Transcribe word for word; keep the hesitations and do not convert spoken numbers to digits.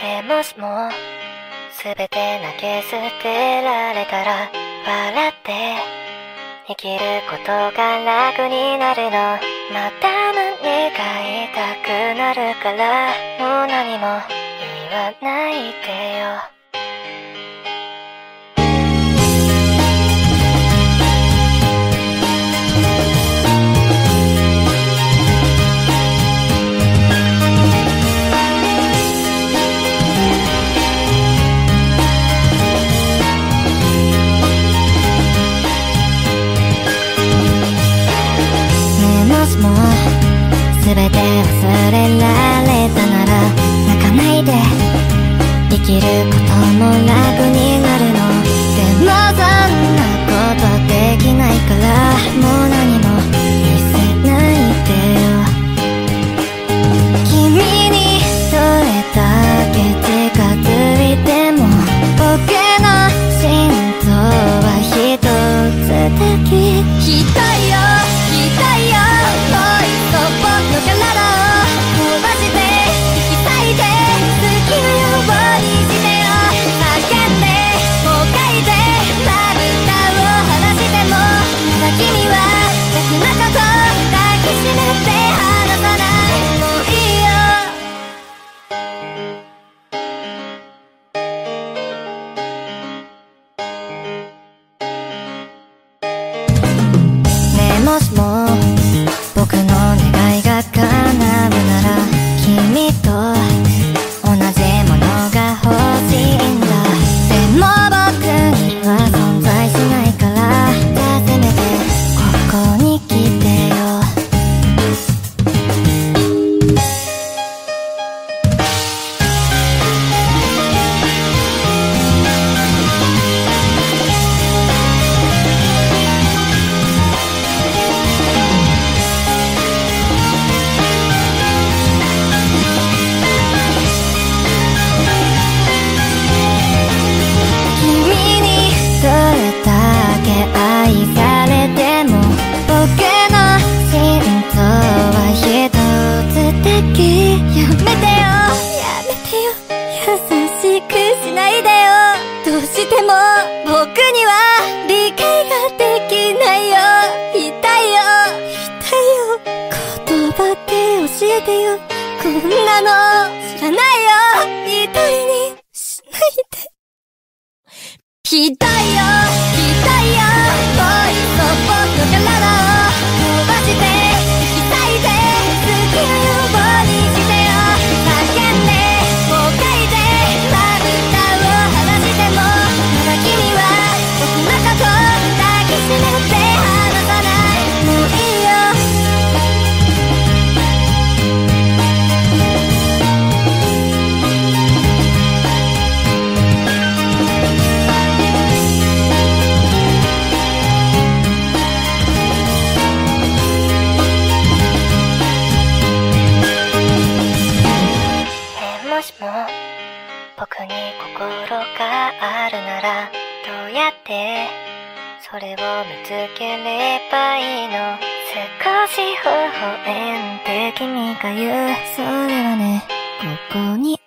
でもしも全て投げ捨てられたら笑って生きることが楽になるの。また胸が痛くなるからもう何も言わないでよ。もう全て忘れられたなら泣かないで生きることも楽になるの。でもそんなことできないからもう何も見せないでよ。君にどれだけ近づいても僕の心臓は一つだけ。ひどいよひどいよ僕の体を壊して引き裂いて好きなようにしてよ。叫んでもがいてまぶたを離してもまだ君は僕のこと抱きしめて離さない。もういいよ。ねえもしも僕の願いが叶うなら君と同じものが欲しいんだ。でも僕には存在しないからじゃあせめてここに来てよ。愛されても僕の心臓は一つだけ。やめてよやめてよ優しくしないでよ。どうしても僕には理解ができないよ。痛いよ痛いよ言葉で教えてよ。こんなの知らないよ。一人にしないで。ひどいよひどいよ僕の体を壊して引き裂いて好きなようにしてよ。叫んでもがいてまぶたを離してもまだ君は僕のこと抱きしめて離さない。もういいよ。もしも僕に心があるならどうやってそれを見つければいいの。少し微笑んで君が言うそれはねここに